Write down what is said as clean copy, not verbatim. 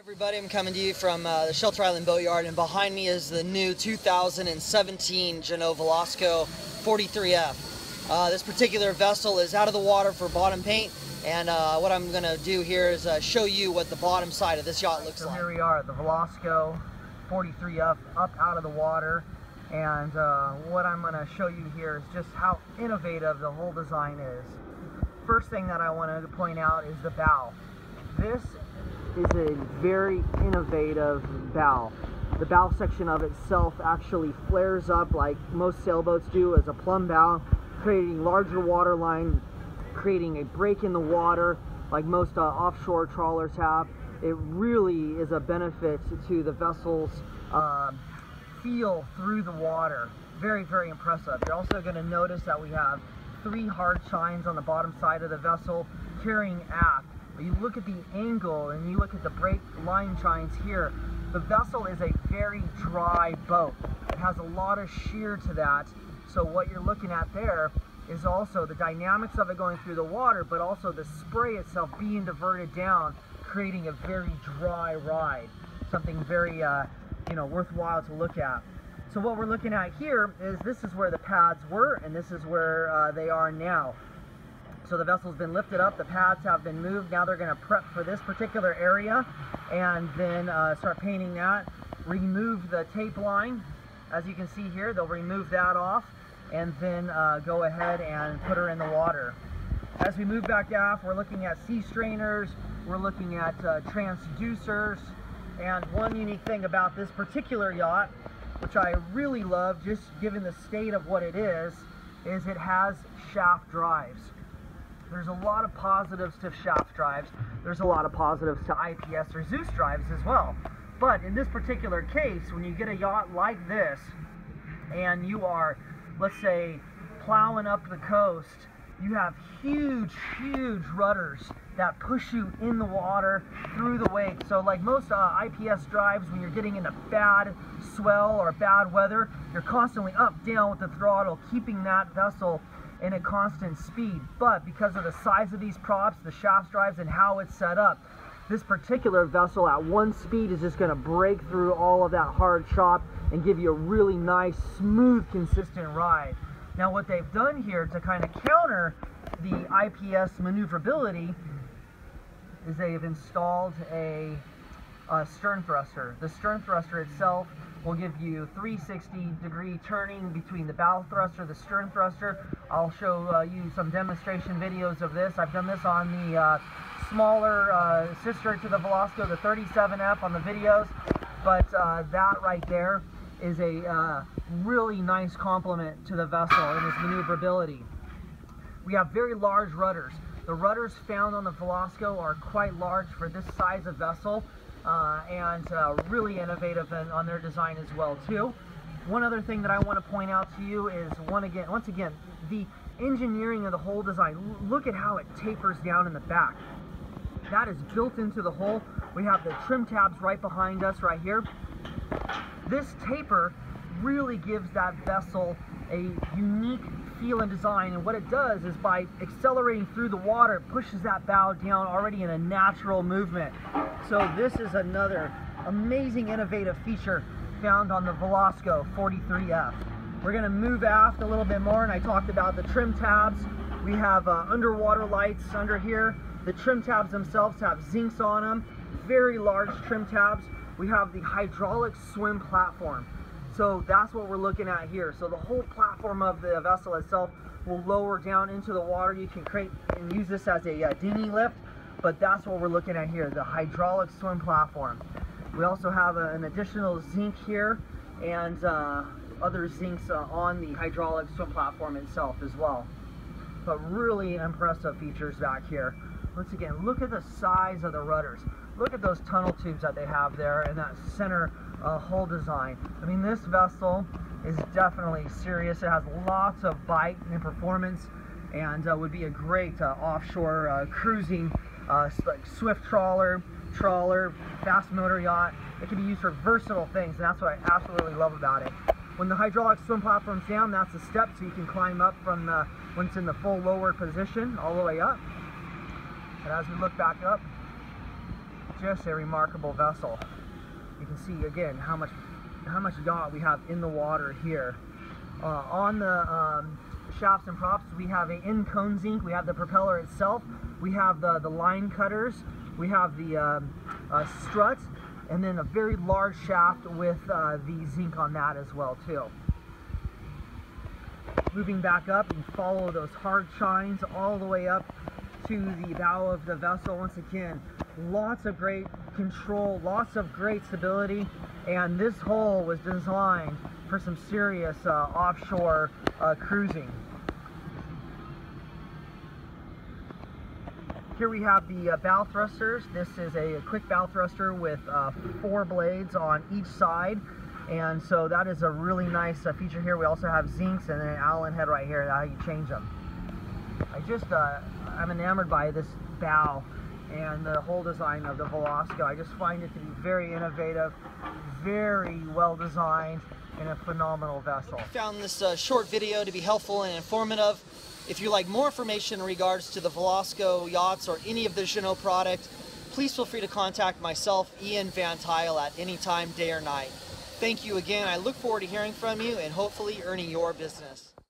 Everybody, I'm coming to you from the Shelter Island Boatyard, and behind me is the new 2017 Jeanneau Velasco 43F. This particular vessel is out of the water for bottom paint, and what I'm going to do here is show you what the bottom side of this yacht looks like. Here we are, the Velasco 43F up out of the water, and what I'm going to show you here is just how innovative the whole design is. First thing that I want to point out is the bow. This is a very innovative bow. The bow section of itself actually flares up like most sailboats do as a plumb bow, creating larger water line, creating a break in the water like most offshore trawlers have. It really is a benefit to the vessel's feel through the water. Very, very impressive. You're also going to notice that we have 3 hard chines on the bottom side of the vessel carrying aft. You look at the angle and you look at the break line chines here, the vessel is a very dry boat. It has a lot of shear to that, so what you're looking at there is also the dynamics of it going through the water, but also the spray itself being diverted down, creating a very dry ride. Something very worthwhile to look at. So what we're looking at here is this is where the pads were, and this is where they are now. So the vessel's been lifted up, the pads have been moved. Now they're going to prep for this particular area and then start painting that. Remove the tape line. As you can see here, they'll remove that off and then go ahead and put her in the water. As we move back aft, we're looking at sea strainers, we're looking at transducers, and one unique thing about this particular yacht, which I really love just given the state of what it is it has shaft drives. There's a lot of positives to shaft drives. There's a lot of positives to IPS or Zeus drives as well. But in this particular case, when you get a yacht like this and you are, let's say, plowing up the coast, you have huge, huge rudders that push you in the water through the wake. So like most IPS drives, when you're getting into bad swell or bad weather, you're constantly up, down with the throttle, keeping that vessel in a constant speed. But because of the size of these props, the shaft drives, and how it's set up, this particular vessel at one speed is just going to break through all of that hard chop and give you a really nice, smooth, consistent ride. Now what they've done here to kind of counter the IPS maneuverability is they've installed a stern thruster. The stern thruster itself will give you 360-degree turning between the bow thruster, the stern thruster. I'll show you some demonstration videos of this. I've done this on the smaller sister to the Velasco, the 37F, on the videos. But that right there is a really nice complement to the vessel and its maneuverability. We have very large rudders. The rudders found on the Velasco are quite large for this size of vessel. And really innovative on their design as well too. One other thing that I want to point out to you is once again the engineering of the whole design. Look at how it tapers down in the back. That is built into the hull. We have the trim tabs right behind us right here. This taper really gives that vessel a unique feel and design, and what it does is by accelerating through the water, it pushes that bow down already in a natural movement. So this is another amazing innovative feature found on the Velasco 43F. We're going to move aft a little bit more, and I talked about the trim tabs. We have underwater lights under here. The trim tabs themselves have zincs on them, very large trim tabs. We have the hydraulic swim platform. So that's what we're looking at here. So the whole platform of the vessel itself will lower down into the water. You can create and use this as a dinghy lift, but that's what we're looking at here, the hydraulic swim platform. We also have an additional zinc here and other zincs on the hydraulic swim platform itself as well. But really impressive features back here. Once again, look at the size of the rudders. Look at those tunnel tubes that they have there and that center hull design. I mean, this vessel is definitely serious. It has lots of bite and performance, and would be a great offshore cruising, like swift trawler, fast motor yacht. It can be used for versatile things, and that's what I absolutely love about it. When the hydraulic swim platform's down, that's a step, so you can climb up from when it's in the full lowered position all the way up. And as we look back up, just a remarkable vessel. You can see again how much yacht we have in the water here. On the shafts and props, we have an in-cone zinc, we have the propeller itself, we have the line cutters, we have the struts, and then a very large shaft with the zinc on that as well too. Moving back up, and follow those hard chines all the way up to the bow of the vessel. Once again, lots of great control, lots of great stability, and this hull was designed for some serious offshore cruising. Here we have the bow thrusters. This is a quick bow thruster with 4 blades on each side, and so that is a really nice feature here. We also have zincs and then an Allen head right here, how you change them. I'm enamored by this bow and the whole design of the Velasco. I just find it to be very innovative, very well designed, and a phenomenal vessel. I found this short video to be helpful and informative. If you'd like more information in regards to the Velasco yachts or any of the Jeanneau product, please feel free to contact myself, Ian Van Tuyl, at any time, day or night. Thank you again. I look forward to hearing from you and hopefully earning your business.